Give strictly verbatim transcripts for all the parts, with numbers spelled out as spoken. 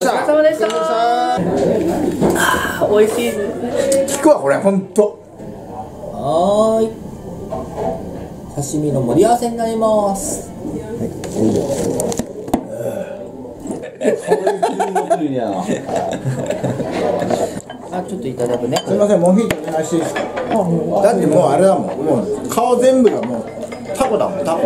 お疲れ様でした。あー、美味しい。 聞くわこれほんと。 はーい。刺身の盛り合わせになります。あ、ちょっといただくね。 すみません、モヒートお願いしていいですか。だってもうあれだもん、もう顔全部がもうタコだもん、タコ。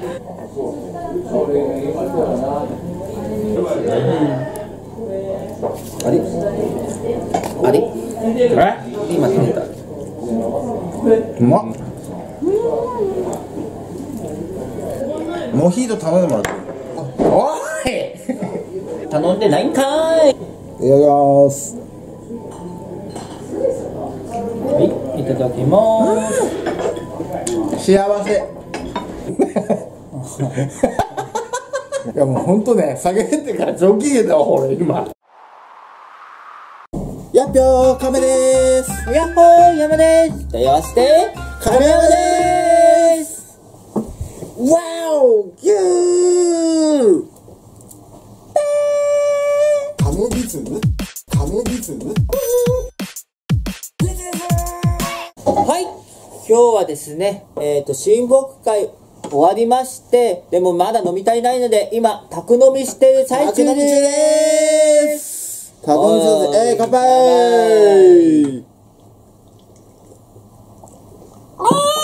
あれあれえ？ 今切れた。 うまっ。モヒート頼んでもらっていい？ おい頼んでないんかーい。 いただきます。 はい、いただきまーす。 幸せ。いやもうほんとね、酒減ってから上機嫌だわ俺今。やっぴょー、カメでーす。 やっほー、山です。とよして亀山でーす。わお、ギュー。亀リズム？亀リズム？ はい、今日はですね、えっと親睦会終わりまして、でもまだ飲み足りないので今宅飲みしてる最中でーす。 宅飲みしようぜ。えー、乾杯。 あー、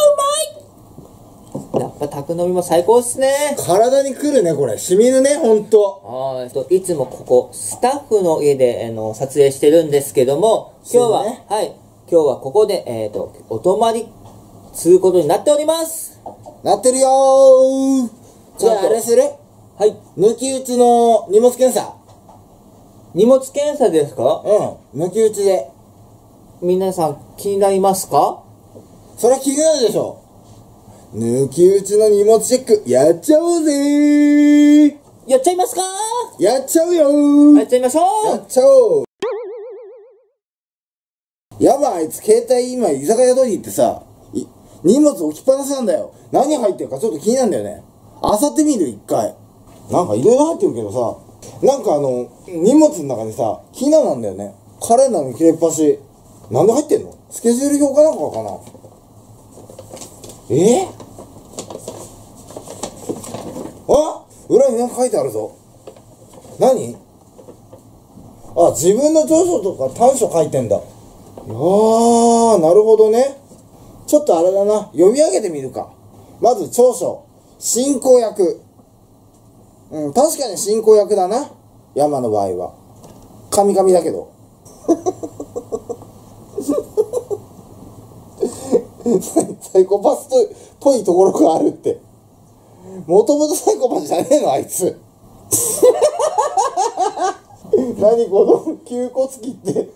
うまい。やっぱ宅飲みも最高っすね。 体にくるねこれ、しみるねほんと。 あー、といつもここスタッフの家であの撮影してるんですけども、今日は、 ね、 はい、今日はここでえっとお泊まりすることになっております。 なってるよー。じゃああれする？ はい。 抜き打ちの荷物検査。 荷物検査ですか？ うん、抜き打ちで。 皆さん気になりますか？ それは気になるでしょ。抜き打ちの荷物チェックやっちゃおうぜー。 やっちゃいますか？ やっちゃうよー。 やっちゃいましょう。 やっちゃおう。やばい、あいつ携帯今居酒屋通り行ってさ、い荷物置きっぱなしなんだよ。何入ってるかちょっと気になるんだよね。あさってみる一回。なんかいろいろ入ってるけどさ、なんかあの荷物の中にさ、気になるなんだよね。カレンダーの切れっ端。なんで入ってんの？スケジュール表かなんかかな。えー、あ、裏になんか書いてあるぞ。何？あ、自分の長所とか短所書いてんだ。あー、なるほどね。ちょっとあれだな、読み上げてみるか。まず長所、進行役。うん、確かに進行役だな、山の場合は。カミカミだけど。サイコパスとっぽいところがあるって。もともとサイコパスじゃねえのあいつ。何この吸骨鬼って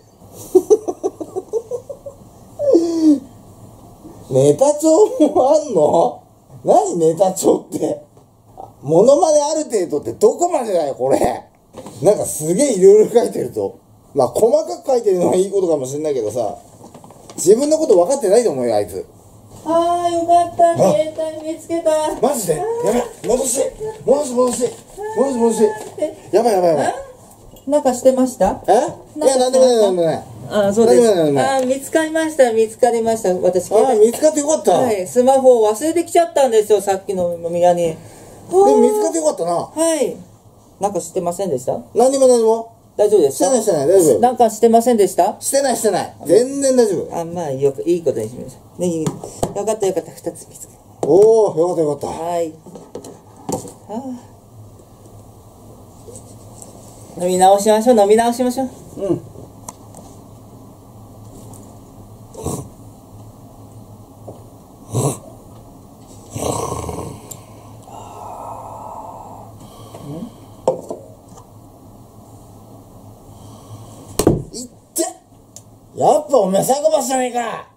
ネタ帳もあんの？何ネタ帳って。モノマネある程度ってどこまでだよこれ。なんかすげえいろいろ書いてると。まあ細かく書いてるのはいいことかもしれないけどさ、自分のこと分かってないと思うよあいつ。 あー、よかった、携帯見つけた。 マジでやばい、戻し戻し戻し戻し戻し。やばいやばいやばい。 なんかしてました？ え？いや、なんでもないなんでもない。 あー、そうです。 なんでもないなんでもない。 あー、見つかりました見つかりました。私あー、見つかってよかった。 はい、スマホを忘れてきちゃったんですよ、さっきの飲み屋に。でも見つかってよかったな。 はい。なんかしてませんでした？ 何にも何にも。 大丈夫ですか？ してないしてない、大丈夫。 なんかしてませんでした？ してないしてない。全然大丈夫。 あ、まあよくいいことにしました。ね、いいよかったよかった、二つ見つけた。 おお、よかったよかった。 はい。はあ、飲み直しましょう飲み直しましょう。 うん。いって、やっぱおめえサイコパスじゃねえか。